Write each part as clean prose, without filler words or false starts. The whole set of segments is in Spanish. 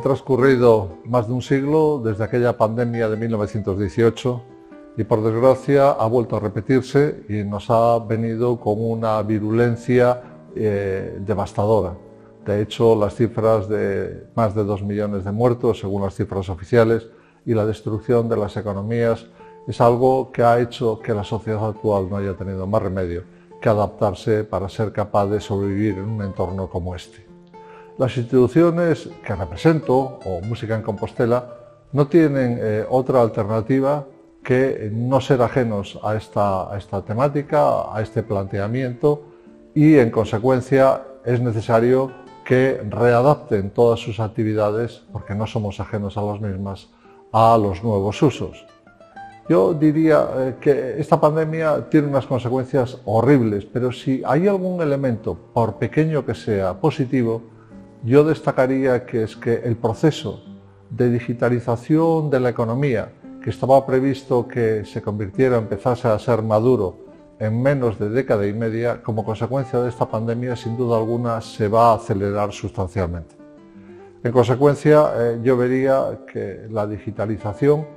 transcurrido más de un siglo desde aquella pandemia de 1918 y por desgracia ha vuelto a repetirse y nos ha venido con una virulencia devastadora. De hecho, las cifras de más de 2 millones de muertos, según las cifras oficiales, y la destrucción de las economías es algo que ha hecho que la sociedad actual no haya tenido más remedio que adaptarse para ser capaz de sobrevivir en un entorno como este. Las instituciones que represento, o Música en Compostela, no tienen otra alternativa que no ser ajenos a esta temática, a este planteamiento, y en consecuencia es necesario que readapten todas sus actividades, porque no somos ajenos a las mismas, a los nuevos usos. Yo diría que esta pandemia tiene unas consecuencias horribles, pero si hay algún elemento, por pequeño que sea, positivo, yo destacaría que es que el proceso de digitalización de la economía, que estaba previsto que se convirtiera, empezase a ser maduro en menos de década y media, como consecuencia de esta pandemia, sin duda alguna, se va a acelerar sustancialmente. En consecuencia, yo vería que la digitalización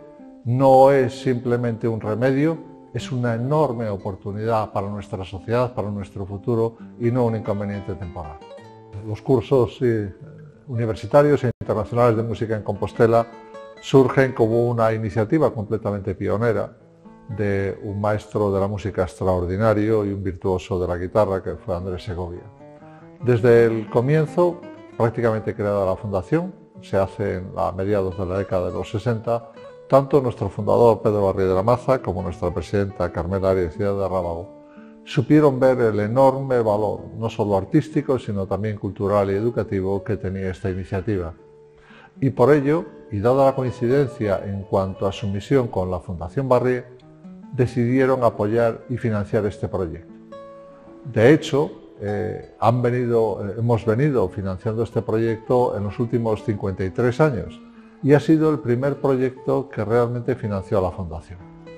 no es simplemente un remedio, es una enorme oportunidad para nuestra sociedad, para nuestro futuro y no un inconveniente temporal. Los cursos universitarios e internacionales de música en Compostela surgen como una iniciativa completamente pionera de un maestro de la música extraordinario y un virtuoso de la guitarra que fue Andrés Segovia. Desde el comienzo, prácticamente creada la fundación, se hace a mediados de la década de los 60, tanto nuestro fundador Pedro Barrié de la Maza como nuestra presidenta Carmela Arias Díaz de Rábago supieron ver el enorme valor, no solo artístico, sino también cultural y educativo que tenía esta iniciativa. Y por ello, y dada la coincidencia en cuanto a su misión con la Fundación Barrié, decidieron apoyar y financiar este proyecto. De hecho, hemos venido financiando este proyecto en los últimos 53 años y ha sido el primer proyecto que realmente financió a la Fundación.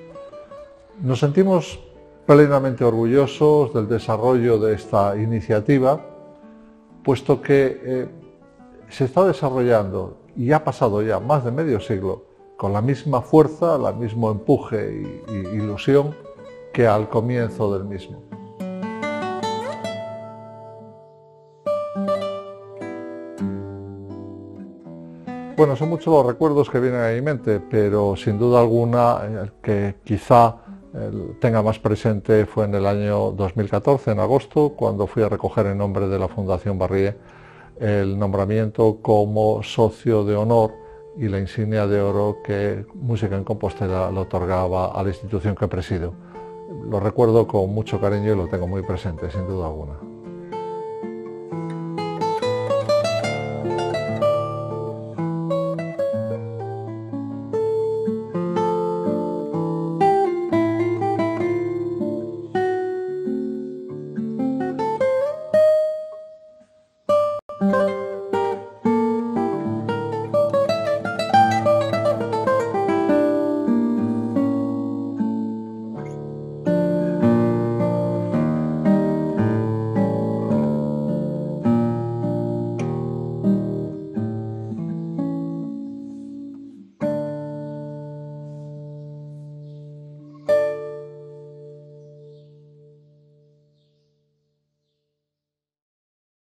Nos sentimos plenamente orgullosos del desarrollo de esta iniciativa, puesto que se está desarrollando y ha pasado ya más de medio siglo con la misma fuerza, el mismo empuje e ilusión que al comienzo del mismo. Bueno, son muchos los recuerdos que vienen a mi mente, pero sin duda alguna el que quizá tenga más presente fue en el año 2014, en agosto, cuando fui a recoger en nombre de la Fundación Barrié el nombramiento como socio de honor y la insignia de oro que Música en Compostela le otorgaba a la institución que presido. Lo recuerdo con mucho cariño y lo tengo muy presente, sin duda alguna.